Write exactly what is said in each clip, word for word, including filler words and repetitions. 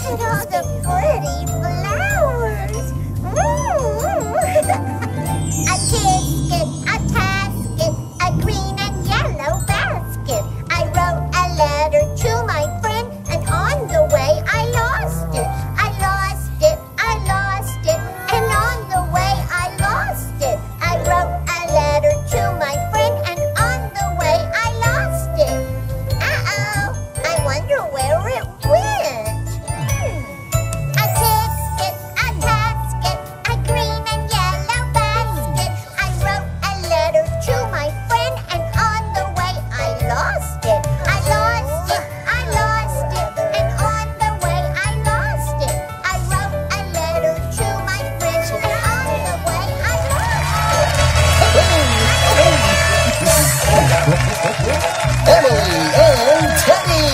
at all the pretty flowers. Mm. A tisket, a tasket, a green and yellow basket. I wrote a letter to my friend, and on the way I lost it. I lost it, I lost it, and on the way I lost it. I wrote a letter to my friend, and on the way I lost it. Uh-oh, I wonder where it went. Hmm. A tisket, a tasket, a green and yellow basket. I wrote a letter to my friend, and on the way I lost it. I lost it, I lost it, and on the way I lost it. I wrote a letter to my friend, and on the way I lost it. Emily and Teddy!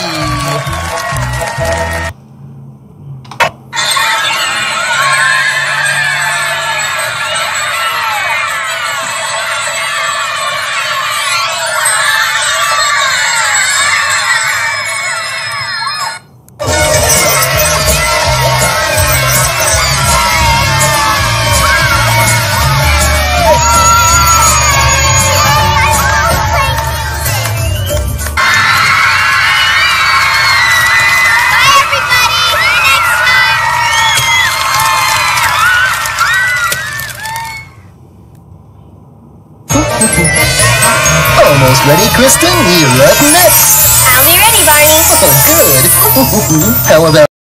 Almost ready, Kristen? We're up next! I'll be ready, Barney. Oh, good. How about